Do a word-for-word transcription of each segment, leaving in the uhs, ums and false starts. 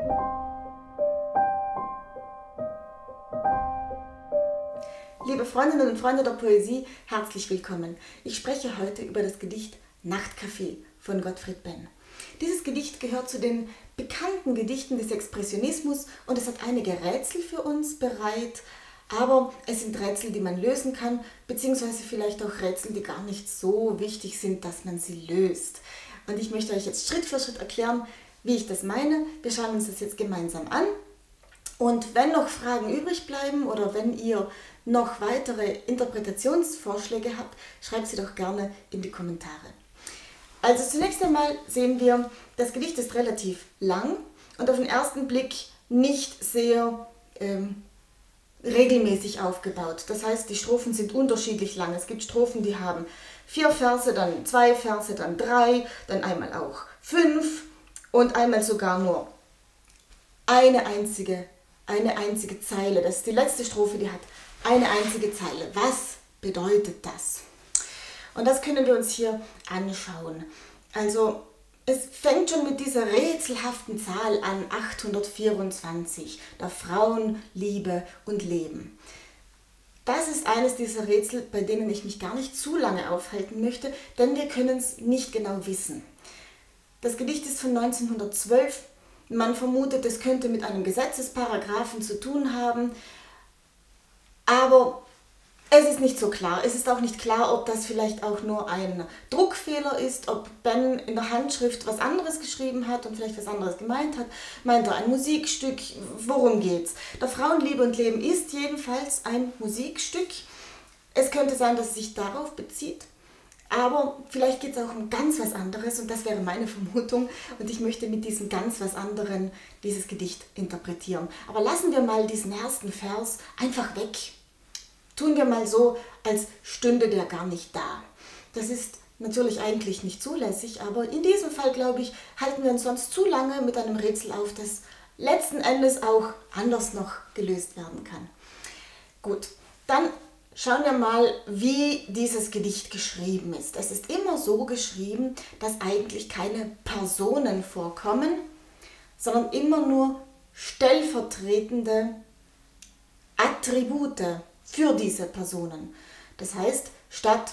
Liebe Freundinnen und Freunde der Poesie, herzlich willkommen. Ich spreche heute über das Gedicht Nachtcafé von Gottfried Benn. Dieses Gedicht gehört zu den bekannten Gedichten des Expressionismus und es hat einige Rätsel für uns bereit, aber es sind Rätsel, die man lösen kann, beziehungsweise vielleicht auch Rätsel, die gar nicht so wichtig sind, dass man sie löst. Und ich möchte euch jetzt Schritt für Schritt erklären, wie ich das meine. Wir schauen uns das jetzt gemeinsam an. Und wenn noch Fragen übrig bleiben oder wenn ihr noch weitere Interpretationsvorschläge habt, schreibt sie doch gerne in die Kommentare. Also zunächst einmal sehen wir, das Gedicht ist relativ lang und auf den ersten Blick nicht sehr ähm, regelmäßig aufgebaut. Das heißt, die Strophen sind unterschiedlich lang. Es gibt Strophen, die haben vier Verse, dann zwei Verse, dann drei, dann einmal auch fünf und einmal sogar nur eine einzige, eine einzige Zeile. Das ist die letzte Strophe, die hat eine einzige Zeile. Was bedeutet das? Und das können wir uns hier anschauen. Also es fängt schon mit dieser rätselhaften Zahl an, achthundertvierundzwanzig, der Frauen, Liebe und Leben. Das ist eines dieser Rätsel, bei denen ich mich gar nicht zu lange aufhalten möchte, denn wir können es nicht genau wissen. Das Gedicht ist von neunzehnhundertzwölf. Man vermutet, es könnte mit einem Gesetzesparagraphen zu tun haben, aber es ist nicht so klar. Es ist auch nicht klar, ob das vielleicht auch nur ein Druckfehler ist, ob Ben in der Handschrift was anderes geschrieben hat und vielleicht was anderes gemeint hat. Meint er ein Musikstück? Worum geht's? Der Frauenliebe und Leben ist jedenfalls ein Musikstück. Es könnte sein, dass es sich darauf bezieht, aber vielleicht geht es auch um ganz was anderes und das wäre meine Vermutung und ich möchte mit diesem ganz was anderen dieses Gedicht interpretieren. Aber lassen wir mal diesen ersten Vers einfach weg. Tun wir mal so, als stünde der gar nicht da. Das ist natürlich eigentlich nicht zulässig, aber in diesem Fall, glaube ich, halten wir uns sonst zu lange mit einem Rätsel auf, das letzten Endes auch anders noch gelöst werden kann. Gut, dann schauen wir mal, wie dieses Gedicht geschrieben ist. Es ist immer so geschrieben, dass eigentlich keine Personen vorkommen, sondern immer nur stellvertretende Attribute für diese Personen. Das heißt, statt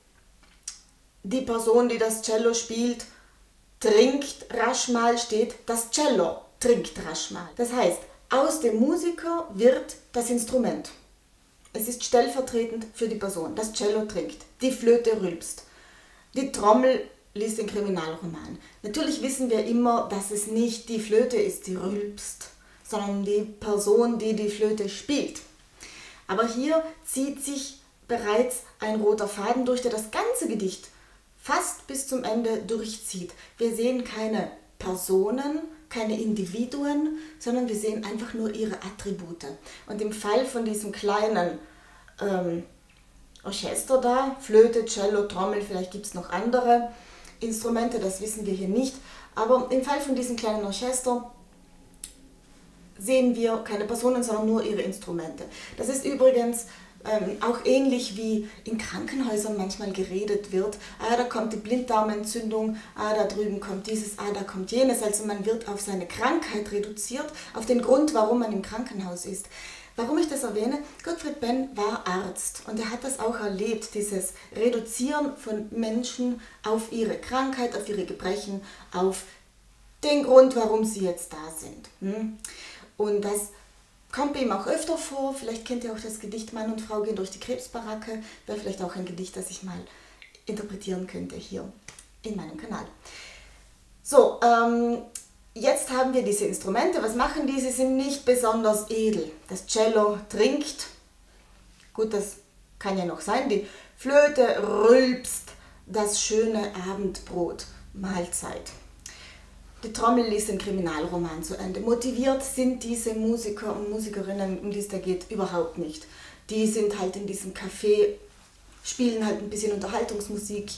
die Person, die das Cello spielt, trinkt rasch mal, steht das Cello trinkt rasch mal. Das heißt, aus dem Musiker wird das Instrument. Es ist stellvertretend für die Person. Das Cello trinkt, die Flöte rülpst, die Trommel liest den Kriminalroman. Natürlich wissen wir immer, dass es nicht die Flöte ist, die rülpst, sondern die Person, die die Flöte spielt. Aber hier zieht sich bereits ein roter Faden durch, der das ganze Gedicht fast bis zum Ende durchzieht. Wir sehen keine Personen, keine Individuen, sondern wir sehen einfach nur ihre Attribute. Und im Fall von diesem kleinen ähm, Orchester da, Flöte, Cello, Trommel, vielleicht gibt es noch andere Instrumente, das wissen wir hier nicht, aber im Fall von diesem kleinen Orchester sehen wir keine Personen, sondern nur ihre Instrumente. Das ist übrigens ähm, auch ähnlich wie in Krankenhäusern manchmal geredet wird. Ah, da kommt die Blinddarmentzündung, ah, da drüben kommt dieses, ah, da kommt jenes. Also man wird auf seine Krankheit reduziert, auf den Grund, warum man im Krankenhaus ist. Warum ich das erwähne? Gottfried Benn war Arzt und er hat das auch erlebt, dieses Reduzieren von Menschen auf ihre Krankheit, auf ihre Gebrechen, auf den Grund, warum sie jetzt da sind. Hm? Und das kommt bei ihm auch öfter vor. Vielleicht kennt ihr auch das Gedicht Mann und Frau gehen durch die Krebsbaracke. Wäre vielleicht auch ein Gedicht, das ich mal interpretieren könnte hier in meinem Kanal. So, ähm, jetzt haben wir diese Instrumente. Was machen die? Sie sind nicht besonders edel. Das Cello trinkt. Gut, das kann ja noch sein. Die Flöte rülpst. Das schöne Abendbrot. Mahlzeit. Die Trommel liest den Kriminalroman zu Ende. Motiviert sind diese Musiker und Musikerinnen, um die es da geht, überhaupt nicht. Die sind halt in diesem Café, spielen halt ein bisschen Unterhaltungsmusik,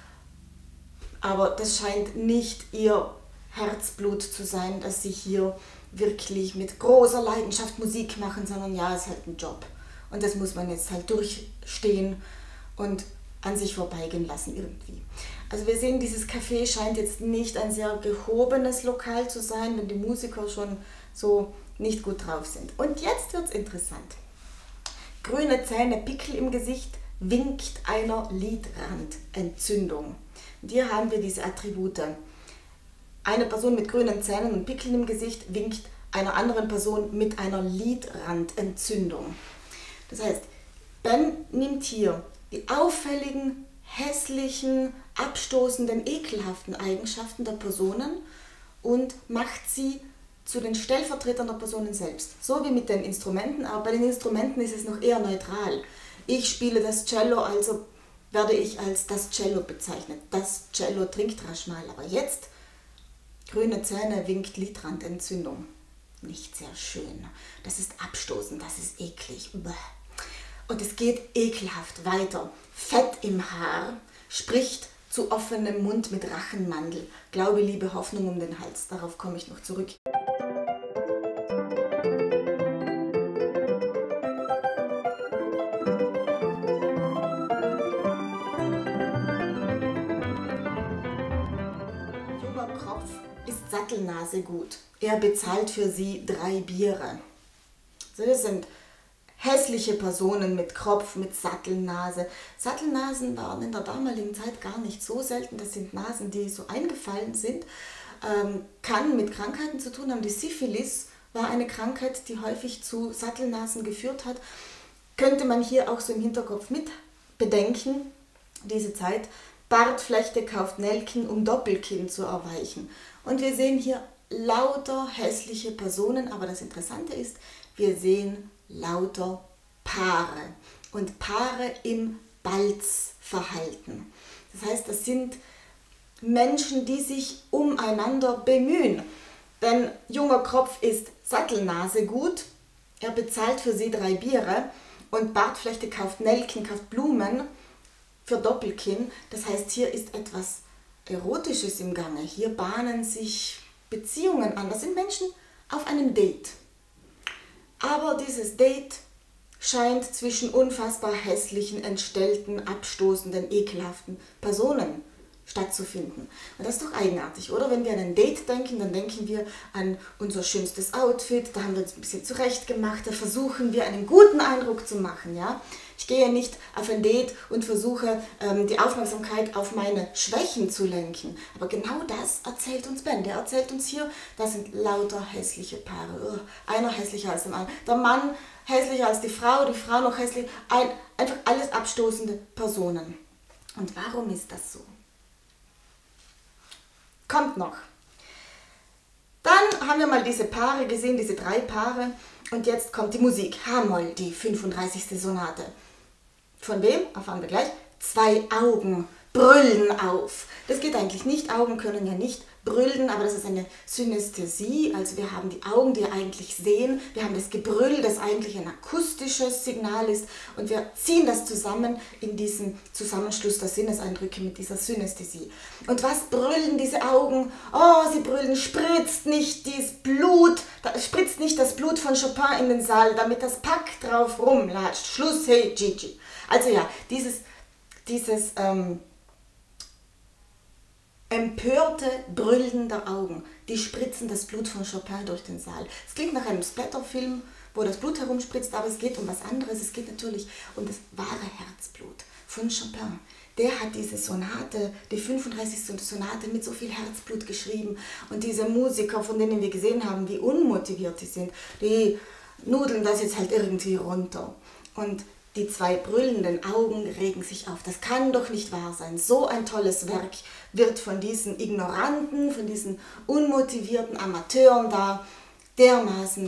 aber das scheint nicht ihr Herzblut zu sein, dass sie hier wirklich mit großer Leidenschaft Musik machen, sondern ja, es ist halt ein Job. Und das muss man jetzt halt durchstehen und an sich vorbeigehen lassen irgendwie. Also wir sehen, dieses Café scheint jetzt nicht ein sehr gehobenes Lokal zu sein, wenn die Musiker schon so nicht gut drauf sind. Und jetzt wird es interessant. Grüne Zähne, Pickel im Gesicht, winkt einer Lidrandentzündung. Und hier haben wir diese Attribute. Eine Person mit grünen Zähnen und Pickeln im Gesicht winkt einer anderen Person mit einer Lidrandentzündung. Das heißt, Ben nimmt hier die auffälligen, hässlichen, abstoßenden, ekelhaften Eigenschaften der Personen und macht sie zu den Stellvertretern der Personen selbst. So wie mit den Instrumenten, aber bei den Instrumenten ist es noch eher neutral. Ich spiele das Cello, also werde ich als das Cello bezeichnet. Das Cello trinkt rasch mal, aber jetzt grüne Zähne, winkt Lidrandentzündung. Nicht sehr schön. Das ist abstoßend, das ist eklig. Und es geht ekelhaft weiter. Fett im Haar, spricht zu offenem Mund mit Rachenmandel. Glaube, Liebe, Hoffnung um den Hals. Darauf komme ich noch zurück. Junger Kropf ist Sattelnase gut. Er bezahlt für sie drei Biere. So, das sind hässliche Personen mit Kropf, mit Sattelnase. Sattelnasen waren in der damaligen Zeit gar nicht so selten. Das sind Nasen, die so eingefallen sind. Ähm, kann mit Krankheiten zu tun haben. Die Syphilis war eine Krankheit, die häufig zu Sattelnasen geführt hat. Könnte man hier auch so im Hinterkopf mit bedenken, diese Zeit. Bartflechte kauft Nelken, um Doppelkinn zu erweichen. Und wir sehen hier lauter hässliche Personen, aber das Interessante ist, wir sehen lauter Paare und Paare im Balzverhalten. Das heißt, das sind Menschen, die sich umeinander bemühen. Denn junger Kropf ist Sattelnase gut, er bezahlt für sie drei Biere und Bartflechte kauft Nelken, kauft Blumen für Doppelkinn. Das heißt, hier ist etwas Erotisches im Gange. Hier bahnen sich Beziehungen an. Das sind Menschen auf einem Date. Aber dieses Date scheint zwischen unfassbar hässlichen, entstellten, abstoßenden, ekelhaften Personen stattzufinden. Und das ist doch eigenartig, oder? Wenn wir an ein Date denken, dann denken wir an unser schönstes Outfit, da haben wir uns ein bisschen zurecht gemacht, da versuchen wir einen guten Eindruck zu machen, ja? Ich gehe nicht auf ein Date und versuche, ähm, die Aufmerksamkeit auf meine Schwächen zu lenken. Aber genau das erzählt uns Ben. Der erzählt uns hier, das sind lauter hässliche Paare. Einer hässlicher als der Mann. Der Mann hässlicher als die Frau, die Frau noch hässlicher. Ein, einfach alles abstoßende Personen. Und warum ist das so? Kommt noch. Dann haben wir mal diese Paare gesehen, diese drei Paare. Und jetzt kommt die Musik. H-Moll, die fünfunddreißigste Sonate. Von wem? Erfahren wir gleich. Zwei Augen brüllen auf. Das geht eigentlich nicht. Augen können ja nicht brüllen, aber das ist eine Synästhesie. Also wir haben die Augen, die eigentlich sehen. Wir haben das Gebrüll, das eigentlich ein akustisches Signal ist. Und wir ziehen das zusammen in diesen Zusammenschluss der Sinneseindrücke mit dieser Synästhesie. Und was brüllen diese Augen? Oh, sie brüllen, spritzt nicht dieses Blut, da spritzt nicht das Blut von Chopin in den Saal, damit das Pack drauf rumlatscht. Schluss, hey, Gigi. Also ja, dieses, dieses ähm, empörte Brüllen der Augen, die spritzen das Blut von Chopin durch den Saal. Es klingt nach einem Splatterfilm, wo das Blut herumspritzt, aber es geht um was anderes. Es geht natürlich um das wahre Herzblut von Chopin. Der hat diese Sonate, die fünfunddreißigste Sonate mit so viel Herzblut geschrieben. Und diese Musiker, von denen wir gesehen haben, wie unmotiviert die sind, die nudeln das jetzt halt irgendwie runter. Und die zwei brüllenden Augen regen sich auf. Das kann doch nicht wahr sein. So ein tolles Werk wird von diesen Ignoranten, von diesen unmotivierten Amateuren da dermaßen,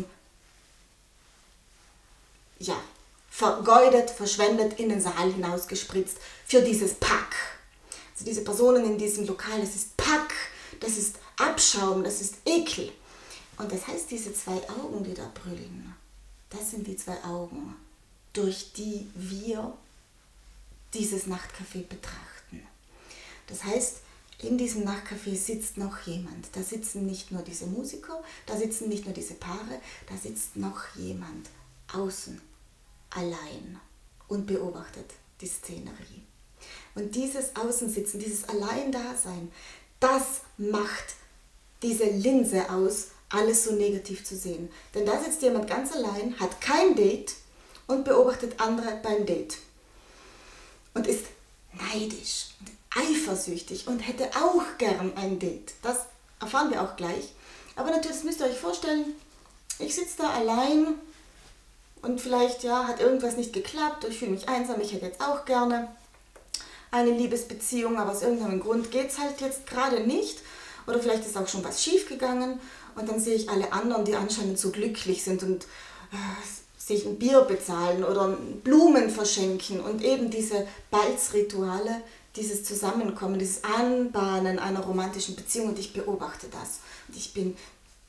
ja, vergeudet, verschwendet, in den Saal hinausgespritzt für dieses Pack. Also diese Personen in diesem Lokal, das ist Pack, das ist Abschaum, das ist Ekel. Und das heißt, diese zwei Augen, die da brüllen, das sind die zwei Augen, durch die wir dieses Nachtcafé betrachten. Das heißt, in diesem Nachtcafé sitzt noch jemand. Da sitzen nicht nur diese Musiker, da sitzen nicht nur diese Paare, da sitzt noch jemand außen, allein und beobachtet die Szenerie. Und dieses Außensitzen, dieses Allein-Dasein, das macht diese Linse aus, alles so negativ zu sehen. Denn da sitzt jemand ganz allein, hat kein Date und beobachtet andere beim Date. Und ist neidisch und eifersüchtig und hätte auch gern ein Date. Das erfahren wir auch gleich. Aber natürlich, das müsst ihr euch vorstellen, ich sitze da allein und vielleicht ja, hat irgendwas nicht geklappt, ich fühle mich einsam, ich hätte jetzt auch gerne eine Liebesbeziehung, aber aus irgendeinem Grund geht es halt jetzt gerade nicht. Oder vielleicht ist auch schon was schief gegangen und dann sehe ich alle anderen, die anscheinend so glücklich sind und äh, sich ein Bier bezahlen oder Blumen verschenken und eben diese Balzrituale, dieses Zusammenkommen, dieses Anbahnen einer romantischen Beziehung und ich beobachte das. Und ich bin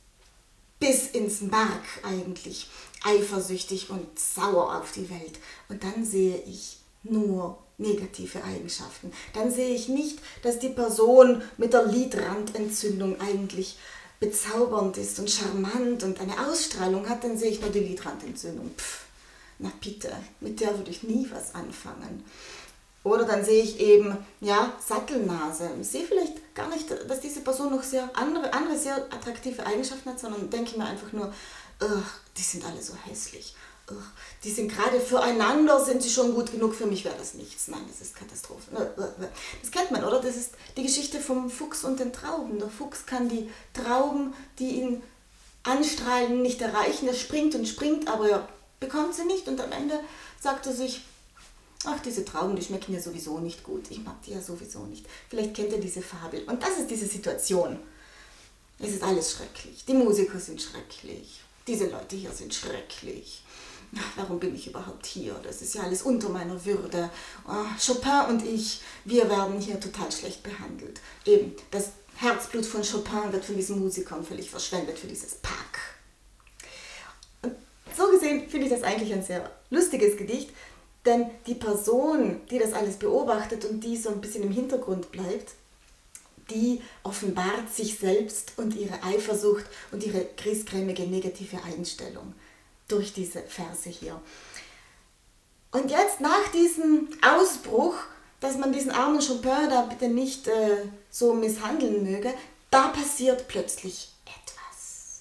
bis ins Mark eigentlich eifersüchtig und sauer auf die Welt. Und dann sehe ich nur negative Eigenschaften. Dann sehe ich nicht, dass die Person mit der Lidrandentzündung eigentlich bezaubernd ist und charmant und eine Ausstrahlung hat, dann sehe ich nur die Lidrandentzündung. Pff, na bitte, mit der würde ich nie was anfangen. Oder dann sehe ich eben, ja, Sattelnase. Ich sehe vielleicht gar nicht, dass diese Person noch sehr andere, andere sehr attraktive Eigenschaften hat, sondern denke mir einfach nur, die sind alle so hässlich. Die sind gerade füreinander, sind sie schon gut genug, für mich wäre das nichts. Nein, das ist Katastrophe. Das kennt man, oder? Das ist die Geschichte vom Fuchs und den Trauben. Der Fuchs kann die Trauben, die ihn anstrahlen, nicht erreichen. Er springt und springt, aber er bekommt sie nicht. Und am Ende sagt er sich, ach, diese Trauben, die schmecken ja sowieso nicht gut. Ich mag die ja sowieso nicht. Vielleicht kennt ihr diese Fabel. Und das ist diese Situation. Es ist alles schrecklich. Die Musiker sind schrecklich. Diese Leute hier sind schrecklich. Warum bin ich überhaupt hier? Das ist ja alles unter meiner Würde. Oh, Chopin und ich, wir werden hier total schlecht behandelt. Eben, das Herzblut von Chopin wird von diesen Musikern völlig verschwendet für dieses Pack. Und so gesehen finde ich das eigentlich ein sehr lustiges Gedicht, denn die Person, die das alles beobachtet und die so ein bisschen im Hintergrund bleibt, die offenbart sich selbst und ihre Eifersucht und ihre griesgrämige negative Einstellung durch diese Verse hier. Und jetzt nach diesem Ausbruch, dass man diesen armen Chopin da bitte nicht äh, so misshandeln möge, da passiert plötzlich etwas.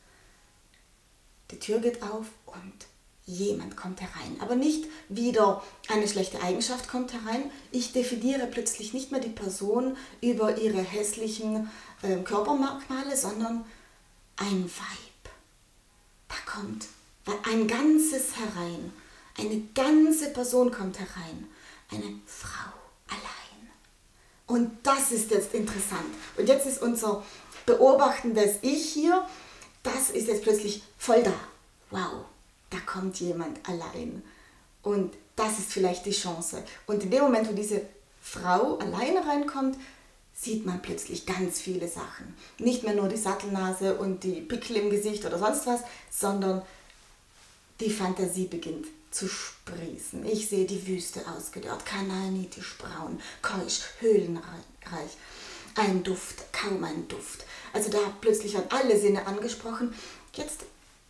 Die Tür geht auf und jemand kommt herein. Aber nicht wieder eine schlechte Eigenschaft kommt herein. Ich definiere plötzlich nicht mehr die Person über ihre hässlichen äh, Körpermerkmale, sondern ein Weib. Da kommt ein Ganzes herein. Eine ganze Person kommt herein. Eine Frau allein. Und das ist jetzt interessant. Und jetzt ist unser beobachtendes Ich hier, das ist jetzt plötzlich voll da. Wow, da kommt jemand allein. Und das ist vielleicht die Chance. Und in dem Moment, wo diese Frau alleine reinkommt, sieht man plötzlich ganz viele Sachen. Nicht mehr nur die Sattelnase und die Pickel im Gesicht oder sonst was, sondern die Fantasie beginnt zu sprießen. Ich sehe die Wüste ausgedörrt, kanaanitisch braun, keusch, höhlenreich. Ein Duft, kaum ein Duft. Also da plötzlich werden alle Sinne angesprochen. Jetzt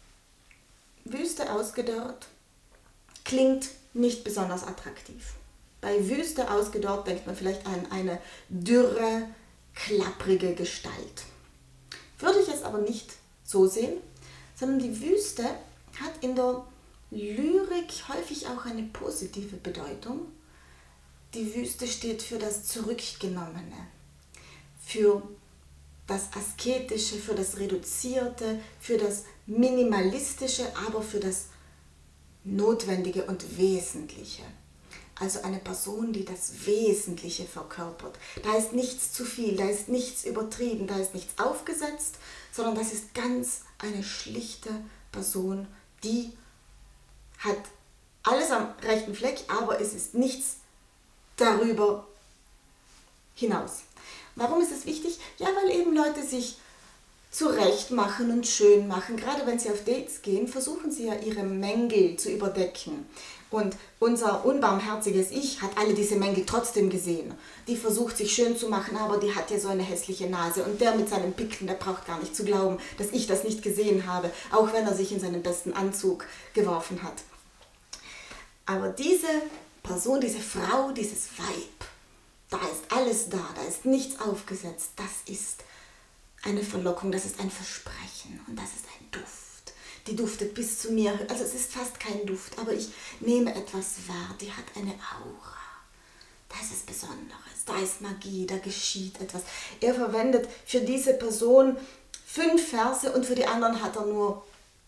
Wüste ausgedörrt klingt nicht besonders attraktiv. Bei Wüste ausgedörrt denkt man vielleicht an eine dürre, klapprige Gestalt. Würde ich es aber nicht so sehen, sondern die Wüste hat in der Lyrik häufig auch eine positive Bedeutung. Die Wüste steht für das Zurückgenommene, für das Asketische, für das Reduzierte, für das Minimalistische, aber für das Notwendige und Wesentliche. Also eine Person, die das Wesentliche verkörpert. Da ist nichts zu viel, da ist nichts übertrieben, da ist nichts aufgesetzt, sondern das ist ganz eine schlichte Person, die hat alles am rechten Fleck, aber es ist nichts darüber hinaus. Warum ist es wichtig? Ja, weil eben Leute sich zurecht machen und schön machen. Gerade wenn sie auf Dates gehen, versuchen sie ja ihre Mängel zu überdecken. Und unser unbarmherziges Ich hat alle diese Mängel trotzdem gesehen. Die versucht sich schön zu machen, aber die hat ja so eine hässliche Nase. Und der mit seinen Pickeln, der braucht gar nicht zu glauben, dass ich das nicht gesehen habe, auch wenn er sich in seinen besten Anzug geworfen hat. Aber diese Person, diese Frau, dieses Weib, da ist alles da, da ist nichts aufgesetzt. Das ist eine Verlockung, das ist ein Versprechen und das ist ein Duft. Die duftet bis zu mir, also es ist fast kein Duft, aber ich nehme etwas wahr, die hat eine Aura. Das ist Besonderes, da ist Magie, da geschieht etwas. Er verwendet für diese Person fünf Verse und für die anderen hat er nur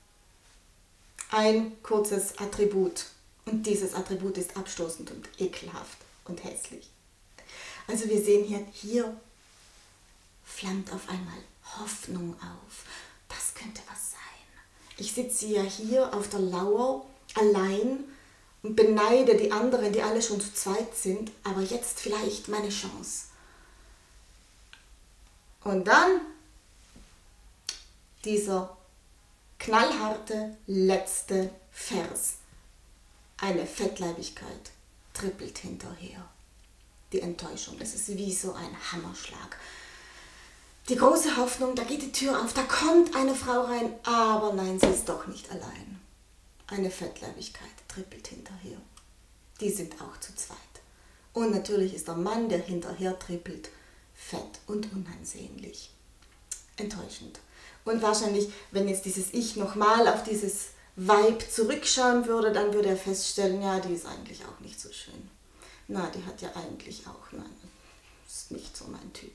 ein kurzes Attribut. Und dieses Attribut ist abstoßend und ekelhaft und hässlich. Also wir sehen hier, hier flammt auf einmal Hoffnung auf. Das könnte was sein. Ich sitze ja hier auf der Lauer allein und beneide die anderen, die alle schon zu zweit sind, aber jetzt vielleicht meine Chance. Und dann dieser knallharte letzte Vers. Eine Fettleibigkeit trippelt hinterher. Die Enttäuschung, das ist wie so ein Hammerschlag. Die große Hoffnung, da geht die Tür auf, da kommt eine Frau rein, aber nein, sie ist doch nicht allein. Eine Fettleibigkeit trippelt hinterher. Die sind auch zu zweit. Und natürlich ist der Mann, der hinterher trippelt, fett und unansehnlich. Enttäuschend. Und wahrscheinlich, wenn jetzt dieses Ich nochmal auf dieses Weib zurückschauen würde, dann würde er feststellen, ja, die ist eigentlich auch nicht so schön. Na, die hat ja eigentlich auch, nein, ist nicht so mein Typ.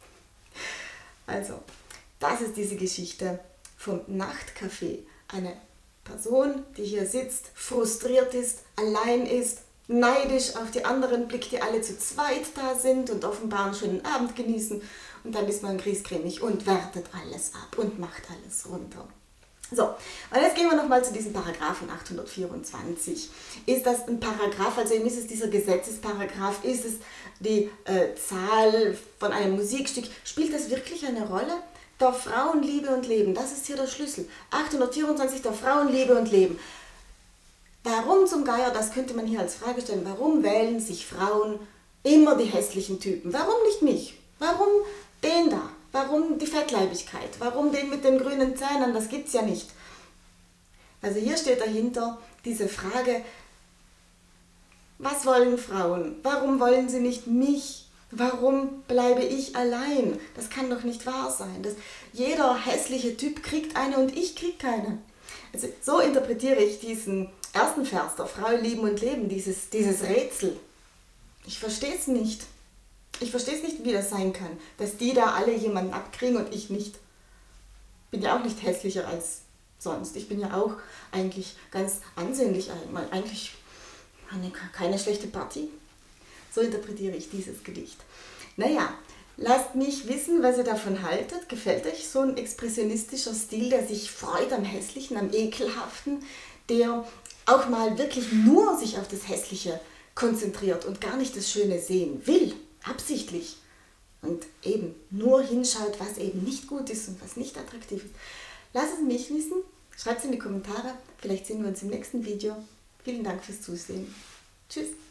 Also, das ist diese Geschichte vom Nachtcafé. Eine Person, die hier sitzt, frustriert ist, allein ist, neidisch auf die anderen blickt, die alle zu zweit da sind und offenbar einen schönen Abend genießen. Und dann ist man griesgrämig und wertet alles ab und macht alles runter. So, und jetzt gehen wir nochmal zu diesem Paragraphen achthundertvierundzwanzig. Ist das ein Paragraph, also ist es dieser Gesetzesparagraph, ist es die äh, Zahl von einem Musikstück? Spielt das wirklich eine Rolle? Der Frauenliebe und Leben, das ist hier der Schlüssel. achthundertvierundzwanzig, der Frauenliebe und Leben. Warum zum Geier, das könnte man hier als Frage stellen, warum wählen sich Frauen immer die hässlichen Typen? Warum nicht mich? Warum den da? Warum die Fettleibigkeit? Warum den mit den grünen Zähnen? Das gibt es ja nicht. Also hier steht dahinter diese Frage, was wollen Frauen? Warum wollen sie nicht mich? Warum bleibe ich allein? Das kann doch nicht wahr sein. Das, jeder hässliche Typ kriegt eine und ich kriege keine. Also so interpretiere ich diesen ersten Vers, der Frau lieben und leben, dieses, dieses Rätsel. Ich verstehe es nicht. Ich verstehe es nicht, wie das sein kann, dass die da alle jemanden abkriegen und ich nicht. Bin ja auch nicht hässlicher als sonst. Ich bin ja auch eigentlich ganz ansehnlich, eigentlich eine, keine schlechte Party. So interpretiere ich dieses Gedicht. Naja, lasst mich wissen, was ihr davon haltet. Gefällt euch so ein expressionistischer Stil, der sich freut am Hässlichen, am Ekelhaften, der auch mal wirklich nur sich auf das Hässliche konzentriert und gar nicht das Schöne sehen will? Absichtlich und eben nur hinschaut, was eben nicht gut ist und was nicht attraktiv ist. Lasst es mich wissen, schreibt es in die Kommentare, vielleicht sehen wir uns im nächsten Video. Vielen Dank fürs Zusehen. Tschüss.